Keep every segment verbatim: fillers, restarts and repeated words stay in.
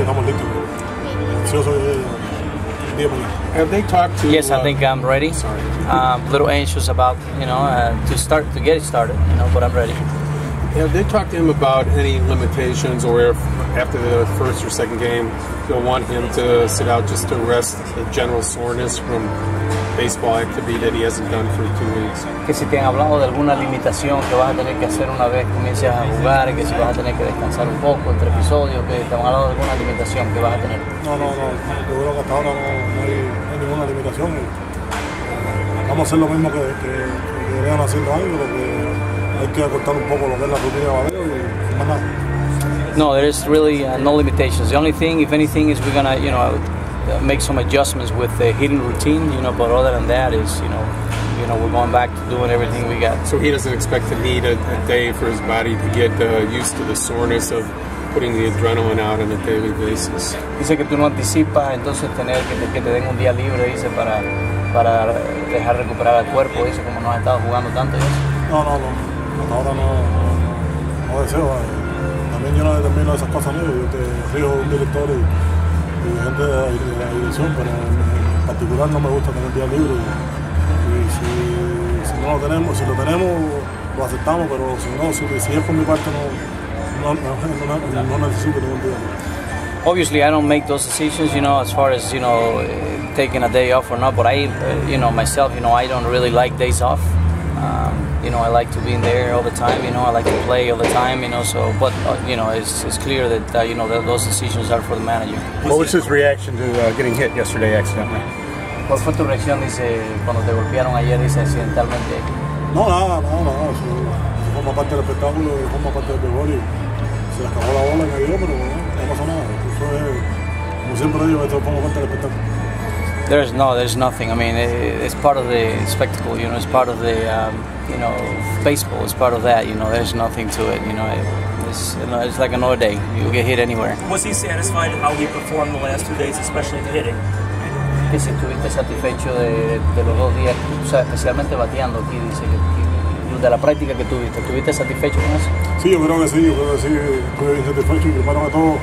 estamos listos. Ansiosos de día mañana. Have they talked to? Yes, uh, I think I'm ready. Sorry. A um, little anxious about, you know, uh, to start to get it started, you know, but I'm ready. Have they talked to him about any limitations, or if after the first or second game they'll want him to sit out just to rest the general soreness from baseball activity that he hasn't done for two weeks? Que si te han hablado de alguna limitación que vas a tener que hacer una vez comiences a jugar, que si vas a tener que descansar un poco entre episodios, que te han hablado de alguna limitación que vas a tener. No, no, no. Yo creo que hasta ahora no, no, hay, no hay ninguna limitación. Eh, vamos a hacer lo mismo que, que, que venían haciendo años, lo que hay que acortar un poco lo que es la rutina de bateo y más nada. No, there is really uh, no limitations. The only thing, if anything, is we're gonna, you know, make some adjustments with the hitting routine, you know. But other than that, is you know, you know, we're going back to doing everything we got. So he doesn't expect to need a, a day for his body to get uh, used to the soreness of putting the adrenaline out on a daily basis. Dice que tú no anticipas entonces tener que te, que te den un día libre, dice, para para dejar recuperar al cuerpo, dice, como no has estado jugando tanto y eso. No, no, no. Hasta ahora no, no, no deseo. Eh. También yo no determino esas cosas, ¿no? Yo te rijo de un director y, y de gente de la, de la dirección, pero en, en particular no me gusta tener día libre. Y, y si, si no lo tenemos, si lo tenemos, lo aceptamos, pero si no, si, si es por mi parte, no, no, no, no, no necesito ningún día libre. Obviously, I don't make those decisions, you know, as far as, you know, uh, taking a day off or not, but I, uh, you know, myself, you know, I don't really like days off. Um, you know, I like to be in there all the time, you know, I like to play all the time, you know, so, but, uh, you know, it's, it's clear that, uh, you know, that those decisions are for the manager. What was his reaction to uh, getting hit yesterday accidentally? ¿Cuál fue tu reacción, dice, cuando te golpearon ayer, dice, accidentalmente? No, nada, nada, nada, eso, eso forma parte del espectáculo, forma parte del béisbol y se le acabó la bola y me dio, pero no, no pasó nada. Eso es, como siempre digo, esto forma parte del espectáculo. There's no, there's nothing. I mean, it, it's part of the spectacle. You know, it's part of the, um, you know, baseball. It's part of that. You know, there's nothing to it. You know, it, it's, you know, it's like another day. You get hit anywhere. Was he satisfied with how he performed the last two days, especially in hitting? Que si estuviste satisfecho de, de los dos días, o sea, especialmente bateando aquí, dice que, que de la práctica que tuviste, ¿estuviste satisfecho con eso? Sí, yo creo que sí, yo creo que sí, estuve bien satisfecho y primero que todo,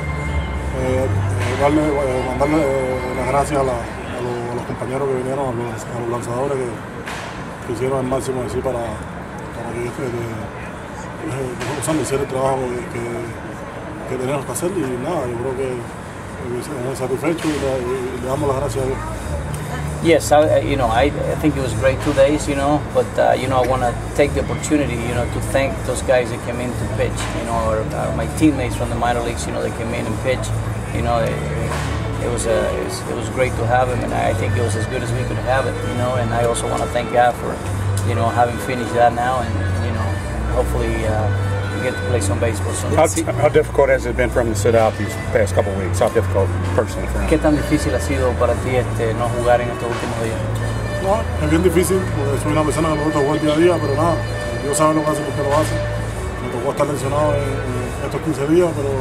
eh, darle, eh, mandarle eh, las gracias a la compañeros que vinieron, a los, a los lanzadores que, que hicieron el máximo de sí para, para que yo eh, hiciera el trabajo que, que teníamos que hacer y nada, yo creo que me satisfecho y le, y le damos las gracias a Dios. Yes, I, you know, I, I think it was great two days, you know, but, uh, you know, I want to take the opportunity, you know, to thank those guys that came in to pitch, you know, or, or my teammates from the minor leagues, you know, that came in and pitch, you know, they, It was, a, it was it was great to have him, and I think it was as good as we could have it, you know. And I also want to thank God for, you know, having finished that now, and you know, and hopefully uh, we get to play some baseball soon. How, how difficult has it been for him to sit out these past couple of weeks? How difficult personally for him? ¿Qué tan difícil ha sido para ti este no jugar en estos últimos días? No, es bien difícil porque soy una persona que me gusta jugar día a día, pero nada, Dios sabe lo que hace porque lo hace. Me tocó estar lesionado en, en estos quince días, pero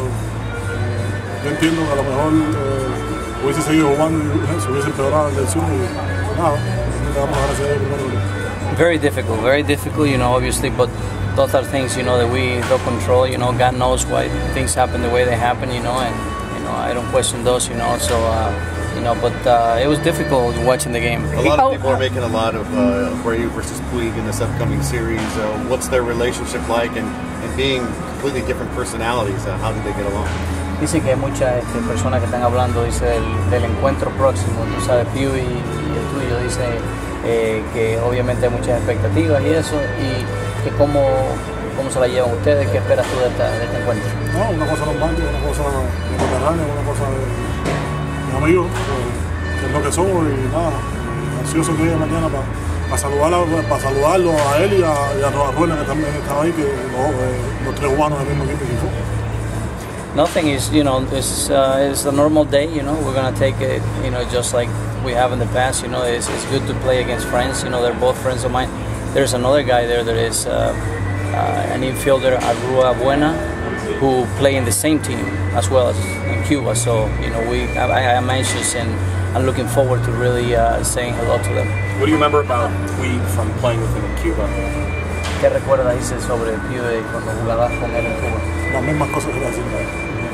eh, yo entiendo que a lo mejor eh, hubiese seguido jugando y se hubiese empeorado la lesión y nada, le damos gracias a Dios primero. Very difficult, very difficult, you know, obviously, but those are things, you know, that we don't control, you know, God knows why things happen the way they happen, you know, and, you know, I don't question those, you know, so, uh, you know, but uh, it was difficult watching the game. A lot of people are making a lot of uh, Abreu versus Puig in this upcoming series. Uh, what's their relationship like, and, and being completely different personalities, uh, how do they get along? Dice que hay muchas este, personas que están hablando, dice, del, del encuentro próximo, tú sabes, Puig y, y el tuyo, dice eh, que obviamente hay muchas expectativas y eso, y que cómo, cómo se la llevan ustedes, qué esperas tú de, esta, de este encuentro. No, una cosa normal, una cosa de veterano, una cosa de, de amigos, que es lo que somos y nada, ansioso que llegue mañana para pa saludarlo, pa saludarlo a él y a, y a Rueda que también estaba ahí, que los, eh, los tres juganos del mismo equipo que fue. Nothing is, you know, it's, uh, it's a normal day, you know, we're going to take it, you know, just like we have in the past, you know, it's, it's good to play against friends, you know, they're both friends of mine. There's another guy there that is uh, uh, an infielder, Arrua Buena, who play in the same team as well as in Cuba, so, you know, we, I, I'm anxious and I'm looking forward to really uh, saying hello to them. What do you remember about Puig from playing with him in Cuba? ¿Qué recuerdas, dice, sobre Puig cuando jugabas con él en Cuba? Las mismas cosas que le hacían.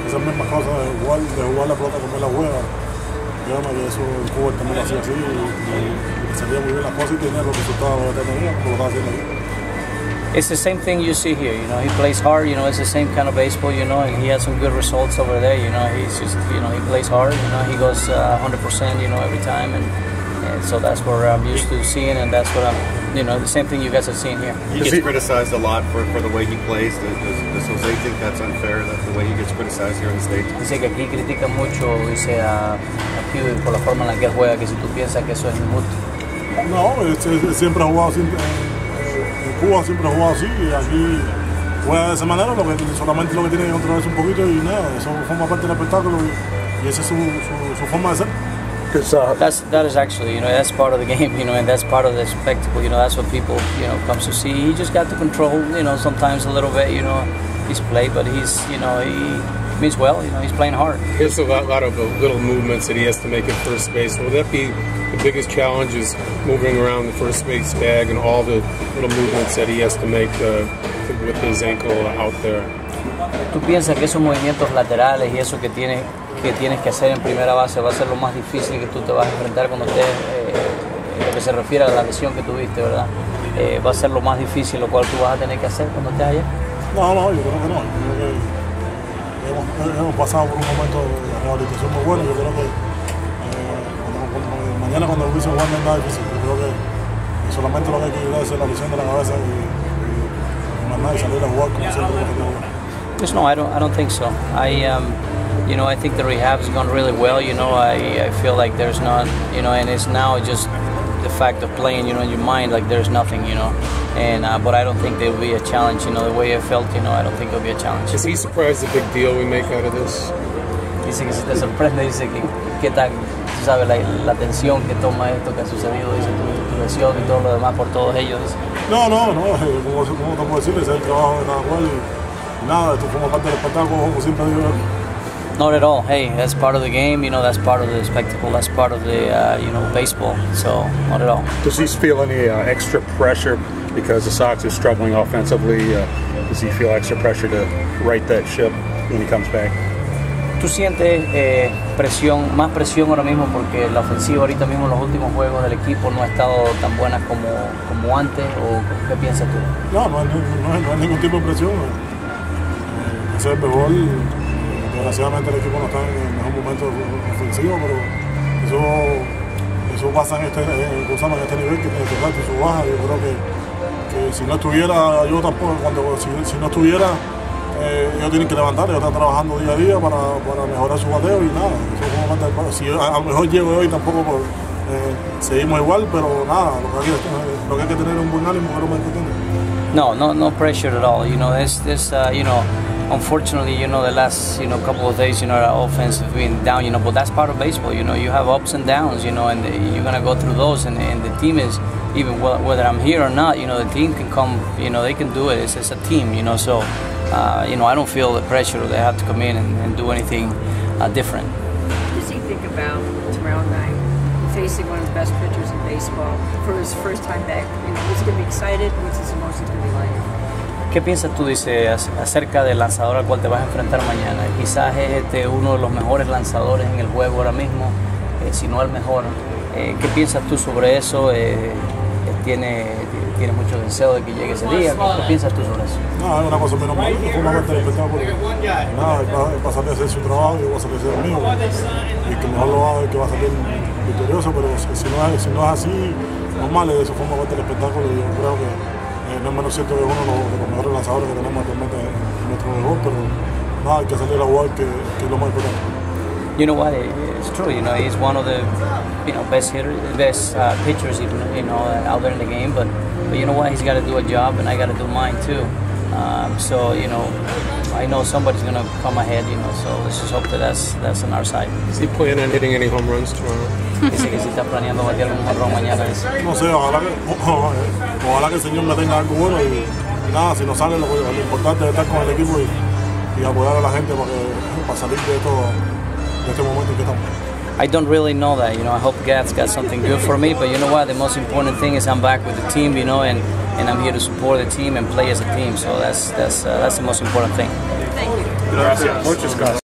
esas mismas cosas de jugar, de jugar la pelota como él la juega. Digamos que eso en Cuba también lo hacía así y, y salía muy bien las cosas y tenía los resultados que tenía, como lo estaba haciendo ahí. It's the same thing you see here, you know, he plays hard, you know, it's the same kind of baseball, you know, and he has some good results over there, you know, he's just, you know, he plays hard, you know, he goes uh, one hundred percent, you know, every time, and, and so that's what I'm used to seeing, and that's what I'm, you know, the same thing you guys are seeing here. He gets criticized a lot for, for the way he plays. Does, does Jose think that's unfair, that the way he gets criticized here in the States? Dice que aquí critica mucho, dice a, a Pew por la forma en la que él juega, que si tú piensas que eso es injusto. No, es, es, siempre ha jugado siempre, en Cuba siempre ha jugado así y aquí juega de esa manera, lo que, solamente lo que tiene que controlarse un poquito y nada, eso forma parte del espectáculo y, y esa es su, su, su forma de ser. Uh, that's that is actually, you know, that's part of the game, you know, and that's part of the spectacle, you know, that's what people, you know, comes to see. He just got to control, you know, sometimes a little bit, you know, his play, but he's, you know, he means well, you know, he's playing hard. There's a lot, lot of little movements that he has to make at first base. Will that be the biggest challenge, is moving around the first base bag and all the little movements that he has to make uh, with his ankle out there? ¿Tú piensas que esos movimientos laterales y eso que tienes que tienes que hacer en primera base va a ser lo más difícil que tú te vas a enfrentar cuando estés, eh, en lo que se refiere a la lesión que tuviste, ¿verdad? Eh, va a ser lo más difícil, lo cual tú vas a tener que hacer cuando estés allá. No, no, yo creo que no. Yo creo que hemos, hemos pasado por un momento de rehabilitación muy bueno. Yo creo que eh, cuando, cuando, mañana cuando empiece a jugar no es nada difícil. Yo creo que solamente lo que hay que ayudar es la lesión de la cabeza y, y más nada y salir a jugar como siempre lo que tengo. Pues no, I don't, I don't think so. I, um, you know, I think the rehab has gone really well. You know, I, I feel like there's not, you know, and it's now just the fact of playing, you know, in your mind, like there's nothing, you know. And uh, but I don't think there will be a challenge, you know, the way I felt, you know, I don't think it'll be a challenge. Is he surprised the big deal we make out of this? Dice que si te sorprende, dice que qué tal, tú sabes, la, la atención que toma esto que ha sucedido, dice tu, tu lesión y todo lo demás por todos ellos. Dice. No, no, no, como, como te puedo decir, ese es el trabajo de cada cual y nada, esto forma parte del espectáculo, como siempre digo. Not at all. Hey, that's part of the game. You know, that's part of the spectacle. That's part of the, uh, you know, baseball. So, not at all. Does he feel any uh, extra pressure because the Sox are struggling offensively? Uh, does he feel extra pressure to right that ship when he comes back? ¿Tú sientes eh, presión, más presión ahora mismo porque la ofensiva ahorita mismo en los últimos juegos del equipo no ha estado tan buena como, como antes? ¿O qué piensas tú? No, no, no, no, no hay ningún tipo de presión. Eh, ese es el mejor. Desgraciadamente el equipo no está en el mejor momento ofensivo, pero eso, eso pasa en este, en, en este nivel que tiene que estar y su baja. Yo creo que, que si no estuviera, yo tampoco, cuando si, si no estuviera, eh, ellos tienen que levantar, ellos están trabajando día a día para, para mejorar su bateo y nada. Eso como manda el, si a, a lo mejor llego hoy tampoco por, eh, seguimos igual, pero nada, lo que, hay, lo que hay que tener es un buen ánimo, que no me entiende. No, no, no pressure at all. You know, this, this, uh, you know. Unfortunately, you know, the last, you know, couple of days, you know, our offense has been down, you know, but that's part of baseball, you know, you have ups and downs, you know, and the, you're going to go through those, and, and the team is, even whether I'm here or not, you know, the team can come, you know, they can do it, it's, it's a team, you know, so, uh, you know, I don't feel the pressure or they have to come in and, and do anything uh, different. What does he think about tomorrow night, facing one of the best pitchers in baseball for his first time back? You know, is he going to be excited? What's his emotions going to be like? ¿Qué piensas tú, dice, acerca del lanzador al cual te vas a enfrentar mañana? Quizás es este, uno de los mejores lanzadores en el juego ahora mismo, eh, si no el mejor. Eh, ¿Qué piensas tú sobre eso? Eh, ¿tiene, ¿Tiene mucho deseo de que llegue ese día? ¿Qué piensas tú sobre eso? No, es una cosa menos mal, es una parte del espectáculo. Nada, él va a salir a hacer su trabajo, yo voy a salir a hacer el mío. Y que mejor lo haga y que va a salir victorioso, pero si no es, si no es así, normal, eso forma parte del espectáculo y yo creo que Eh, no es menos cierto que es uno de los, de los mejores lanzadores que tenemos actualmente en nuestro juego, pero nada, hay que salir a jugar, que, que es lo más importante. You know what? It's true. You know, he's one of the, you know, best hitters, best uh, pitchers, even, you know, out there in the game. But, but you know what? He's got to do a job, and I got to do mine too. Um, so you know, I know somebody's going to come ahead. You know, so let's just hope that that's that's on our side. Is he planning on hitting any home runs tomorrow? Dice que si está planeando batear un home run mañana. No sé, ojalá que, ojalá que el Señor me tenga algo bueno y, y nada, si no sale, lo, lo importante es estar con el equipo y, y apoyar a la gente para, que, para salir de, esto, de este momento en que estamos. I don't really know that, you know, I hope God's got something good for me, but you know what, the most important thing is I'm back with the team, you know, and, and I'm here to support the team and play as a team, so that's, that's, uh, that's the most important thing. Thank you. Gracias. Muchas gracias.